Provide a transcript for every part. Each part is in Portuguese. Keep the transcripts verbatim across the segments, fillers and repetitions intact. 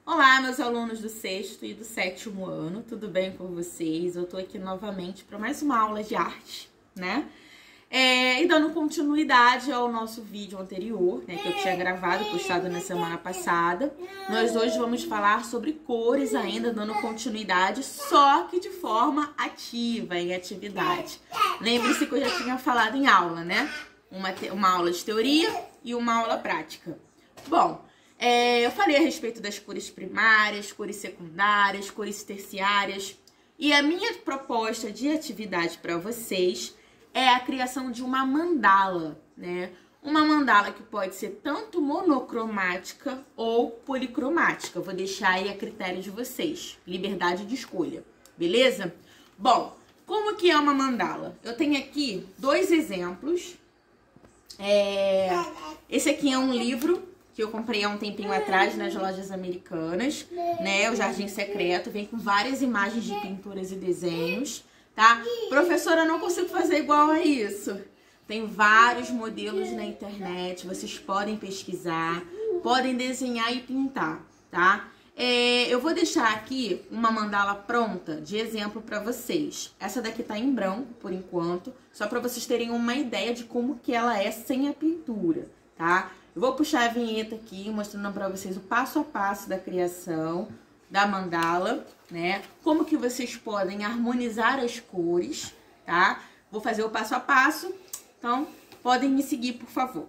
Olá, meus alunos do sexto e do sétimo ano, tudo bem com vocês? Eu tô aqui novamente para mais uma aula de arte, né? É, e dando continuidade ao nosso vídeo anterior, né, que eu tinha gravado, postado na semana passada. Nós hoje vamos falar sobre cores ainda, dando continuidade, só que de forma ativa, em atividade. Lembre-se que eu já tinha falado em aula, né? Uma, uma aula de teoria e uma aula prática. Bom, é, eu falei a respeito das cores primárias, cores secundárias, cores terciárias. E a minha proposta de atividade para vocês é a criação de uma mandala, né? Uma mandala que pode ser tanto monocromática ou policromática. Vou deixar aí a critério de vocês. Liberdade de escolha, beleza? Bom, como que é uma mandala? Eu tenho aqui dois exemplos. É... Esse aqui é um livro que eu comprei há um tempinho atrás nas lojas americanas, né? O Jardim Secreto, vem com várias imagens de pinturas e desenhos, tá? Professora, eu não consigo fazer igual a isso. Tem vários modelos na internet, vocês podem pesquisar, podem desenhar e pintar, tá? É, eu vou deixar aqui uma mandala pronta de exemplo para vocês. Essa daqui tá em branco, por enquanto, só para vocês terem uma ideia de como que ela é sem a pintura, tá? Eu vou puxar a vinheta aqui, mostrando para vocês o passo a passo da criação da mandala, né? Como que vocês podem harmonizar as cores, tá? Vou fazer o passo a passo, então podem me seguir, por favor.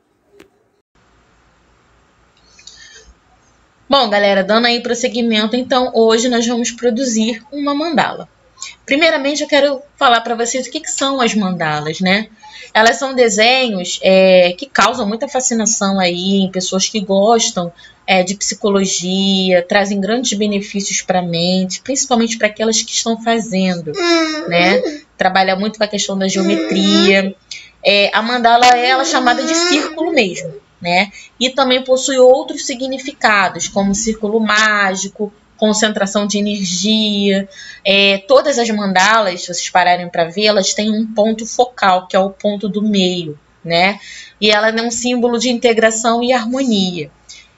Bom, galera, dando aí prosseguimento, então hoje nós vamos produzir uma mandala. Primeiramente, eu quero falar para vocês o que, que são as mandalas, né? Elas são desenhos é, que causam muita fascinação aí em pessoas que gostam é, de psicologia, trazem grandes benefícios para a mente, principalmente para aquelas que estão fazendo, né? Trabalha muito com a questão da geometria. É, a mandala é ela chamada de círculo mesmo, né? E também possui outros significados, como círculo mágico, concentração de energia. É, todas as mandalas, se vocês pararem para ver, elas têm um ponto focal, que é o ponto do meio, né? E ela é um símbolo de integração e harmonia.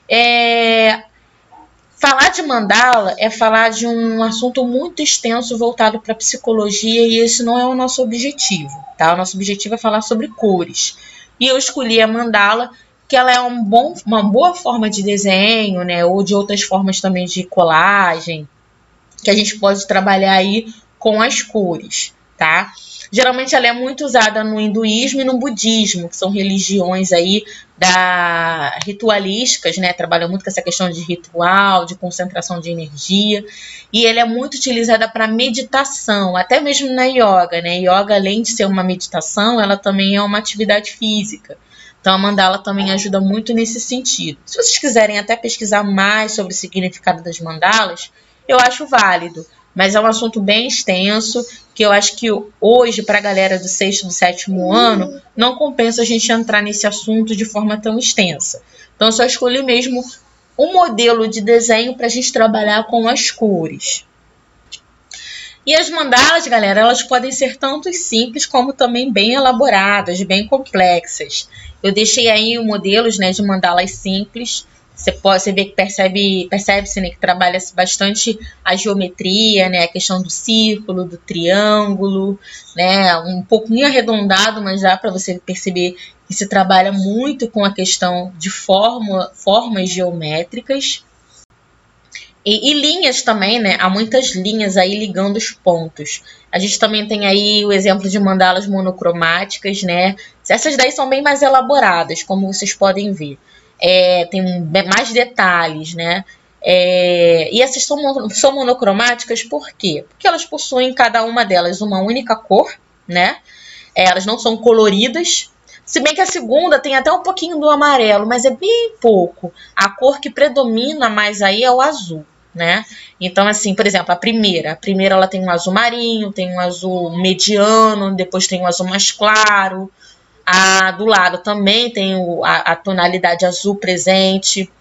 É, falar de mandala é falar de um assunto muito extenso voltado para a psicologia, e esse não é o nosso objetivo, tá? O nosso objetivo é falar sobre cores. E eu escolhi a mandala que ela é um bom, uma boa forma de desenho, né, ou de outras formas também de colagem, que a gente pode trabalhar aí com as cores, tá? Geralmente ela é muito usada no hinduísmo e no budismo, que são religiões aí da ritualísticas, né, trabalham muito com essa questão de ritual, de concentração de energia, e ela é muito utilizada para meditação, até mesmo na yoga, né? Yoga, além de ser uma meditação, ela também é uma atividade física. Então, a mandala também ajuda muito nesse sentido. Se vocês quiserem até pesquisar mais sobre o significado das mandalas, eu acho válido. Mas é um assunto bem extenso, que eu acho que hoje, para a galera do sexto e do sétimo ano, não compensa a gente entrar nesse assunto de forma tão extensa. Então, eu só escolhi mesmo um modelo de desenho para a gente trabalhar com as cores. E as mandalas, galera, elas podem ser tanto simples como também bem elaboradas, bem complexas. Eu deixei aí modelos, né, de mandalas simples. Você pode você vê que percebe, percebe-se, né, que trabalha-se bastante a geometria, né, a questão do círculo, do triângulo, né, um pouquinho arredondado, mas dá para você perceber que se trabalha muito com a questão de forma, formas geométricas. E, e linhas também, né? Há muitas linhas aí ligando os pontos. A gente também tem aí o exemplo de mandalas monocromáticas, né? Essas daí são bem mais elaboradas, como vocês podem ver. É, tem mais detalhes, né? É, e essas são, são monocromáticas por quê? Porque elas possuem, cada uma delas, uma única cor, né? É, elas não são coloridas. Se bem que a segunda tem até um pouquinho do amarelo, mas é bem pouco. A cor que predomina mais aí é o azul, né? Então, assim, por exemplo, a primeira. A primeira ela tem um azul marinho, tem um azul mediano, depois tem um azul mais claro. A do lado também tem o, a, a tonalidade azul presente.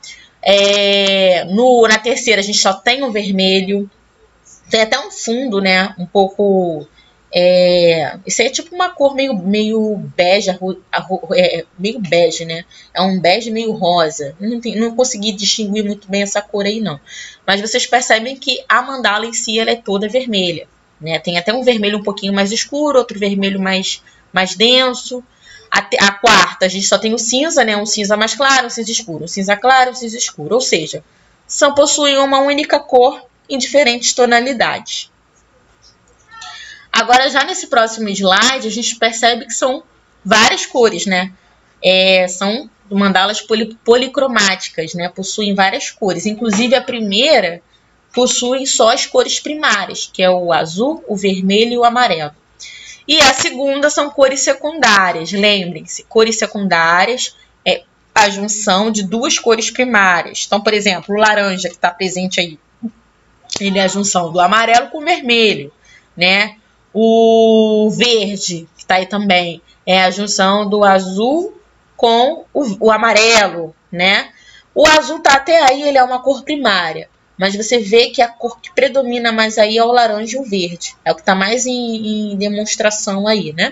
É, no, na terceira a gente só tem o vermelho. Tem até um fundo, né? Um pouco É, isso aí é tipo uma cor meio, meio bege, é, meio bege, né? É um bege meio rosa. Não, tem, não consegui distinguir muito bem essa cor aí, não. Mas vocês percebem que a mandala em si, ela é toda vermelha, né? Tem até um vermelho um pouquinho mais escuro, outro vermelho mais, mais denso. A, a quarta, a gente só tem o cinza, né? Um cinza mais claro, um cinza escuro, um cinza claro, um cinza escuro. Ou seja, são, possuem uma única cor em diferentes tonalidades. Agora, já nesse próximo slide, a gente percebe que são várias cores, né? É, são mandalas poli policromáticas, né? Possuem várias cores. Inclusive, a primeira possui só as cores primárias, que é o azul, o vermelho e o amarelo. E a segunda são cores secundárias. Lembrem-se, cores secundárias é a junção de duas cores primárias. Então, por exemplo, o laranja que está presente aí, ele é a junção do amarelo com o vermelho, né? O verde, que está aí também, é a junção do azul com o, o amarelo, né? O azul tá até aí, ele é uma cor primária, mas você vê que a cor que predomina mais aí é o laranja e o verde. É o que está mais em, em demonstração aí, né?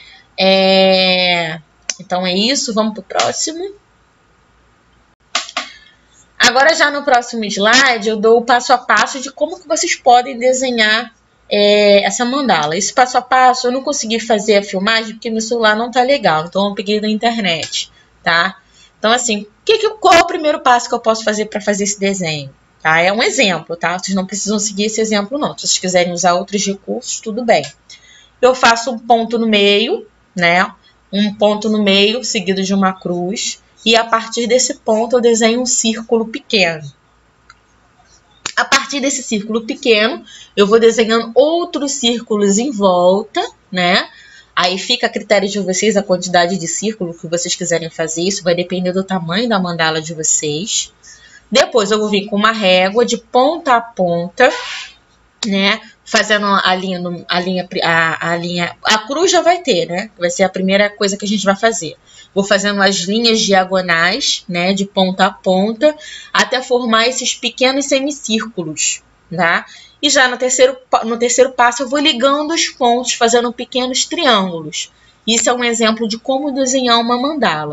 É... Então é isso, vamos para o próximo. Agora já no próximo slide eu dou o passo a passo de como que vocês podem desenhar É, essa mandala. Esse passo a passo eu não consegui fazer a filmagem porque meu celular não tá legal, então eu peguei da internet, tá? Então assim, que que, qual é o primeiro passo que eu posso fazer para fazer esse desenho? Tá? É um exemplo, tá? Vocês não precisam seguir esse exemplo não. Se vocês quiserem usar outros recursos, tudo bem. Eu faço um ponto no meio, né? Um ponto no meio seguido de uma cruz, e a partir desse ponto eu desenho um círculo pequeno. A partir desse círculo pequeno, eu vou desenhando outros círculos em volta, né? Aí fica a critério de vocês a quantidade de círculo que vocês quiserem fazer. Isso vai depender do tamanho da mandala de vocês. Depois eu vou vir com uma régua de ponta a ponta, né? Fazendo a linha, a linha, a, a linha, a cruz já vai ter, né? Vai ser a primeira coisa que a gente vai fazer. Vou fazendo as linhas diagonais, né, de ponta a ponta, até formar esses pequenos semicírculos, tá? E já no terceiro, no terceiro passo eu vou ligando os pontos, fazendo pequenos triângulos. Isso é um exemplo de como desenhar uma mandala.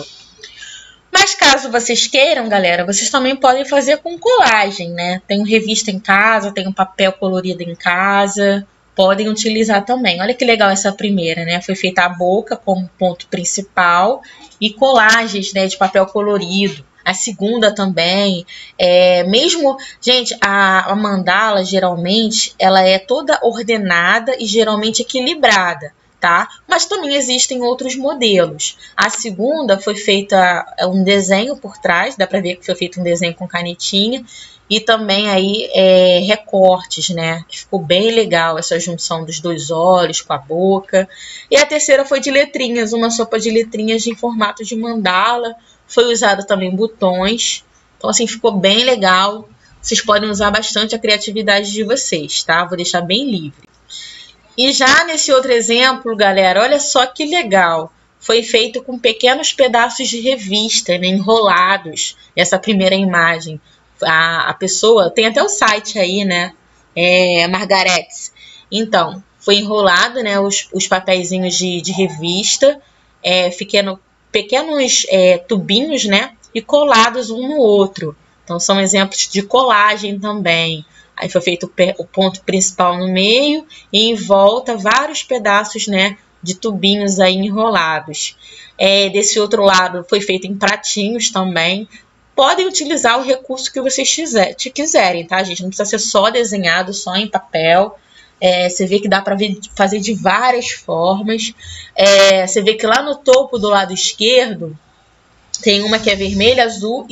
Mas caso vocês queiram, galera, vocês também podem fazer com colagem, né? Tem revista em casa, tem um papel colorido em casa, podem utilizar também. Olha que legal essa primeira, né? Foi feita a boca como ponto principal e colagens, né, de papel colorido. A segunda também, é, mesmo, gente, a, a mandala geralmente, ela é toda ordenada e geralmente equilibrada, tá? Mas também existem outros modelos. A segunda foi feita um desenho por trás, dá pra ver que foi feito um desenho com canetinha, e também aí é, recortes, né? Ficou bem legal essa junção dos dois olhos com a boca. E a terceira foi de letrinhas, uma sopa de letrinhas em formato de mandala. Foi usado também botões. Então, assim, ficou bem legal. Vocês podem usar bastante a criatividade de vocês, tá? Vou deixar bem livre. E já nesse outro exemplo, galera, olha só que legal. Foi feito com pequenos pedaços de revista, né, enrolados. Essa primeira imagem. A, a pessoa, tem até o site aí, né? É, Margaretes. Então, foi enrolado, né? Os, os papeizinhos de, de revista, é, ficando pequenos é, tubinhos, né? E colados um no outro. Então, são exemplos de colagem também. Aí foi feito o ponto principal no meio e em volta vários pedaços, né? De tubinhos aí enrolados. É, desse outro lado foi feito em pratinhos também. Podem utilizar o recurso que vocês quiserem, tá, gente? Não precisa ser só desenhado, só em papel. É, você vê que dá para fazer de várias formas. É, você vê que lá no topo do lado esquerdo tem uma que é vermelha, azul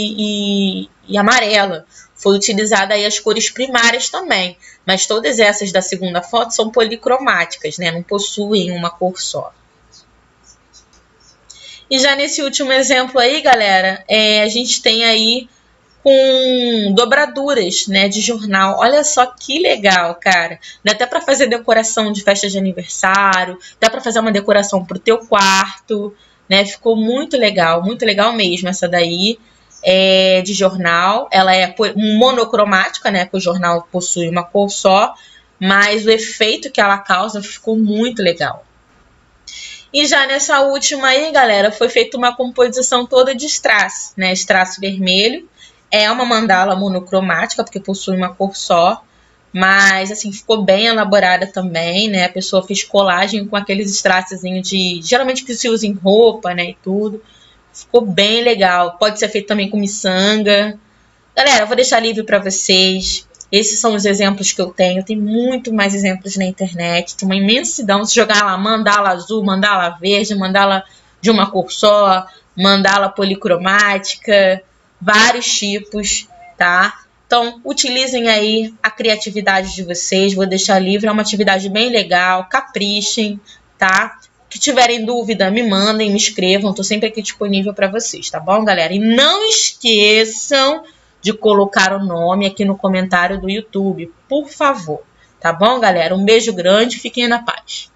e, e, e amarela. Foi utilizada aí as cores primárias também. Mas todas essas da segunda foto são policromáticas, né? Não possuem uma cor só. E já nesse último exemplo aí, galera, é, a gente tem aí com dobraduras, né, de jornal. Olha só que legal, cara. Dá até para fazer decoração de festa de aniversário, dá para fazer uma decoração pro teu quarto, né? Ficou muito legal, muito legal mesmo essa daí, é, de jornal. Ela é monocromática, né, que o jornal possui uma cor só, mas o efeito que ela causa ficou muito legal. E já nessa última aí, galera, foi feita uma composição toda de strass, né? Strass vermelho. É uma mandala monocromática, porque possui uma cor só. Mas, assim, ficou bem elaborada também, né? A pessoa fez colagem com aqueles strasszinhos de... geralmente que se usa em roupa, né? E tudo. Ficou bem legal. Pode ser feito também com miçanga. Galera, eu vou deixar livre para vocês. Esses são os exemplos que eu tenho. Tem muito mais exemplos na internet. Tem uma imensidão. Se jogar lá mandala azul, mandala verde, mandala de uma cor só, mandala policromática, vários tipos, tá? Então, utilizem aí a criatividade de vocês. Vou deixar livre. É uma atividade bem legal. Caprichem, tá? Que tiverem dúvida, me mandem, me escrevam. Estou sempre aqui disponível para vocês, tá bom, galera? E não esqueçam de colocar o nome aqui no comentário do YouTube, por favor. Tá bom, galera? Um beijo grande, fiquem na paz.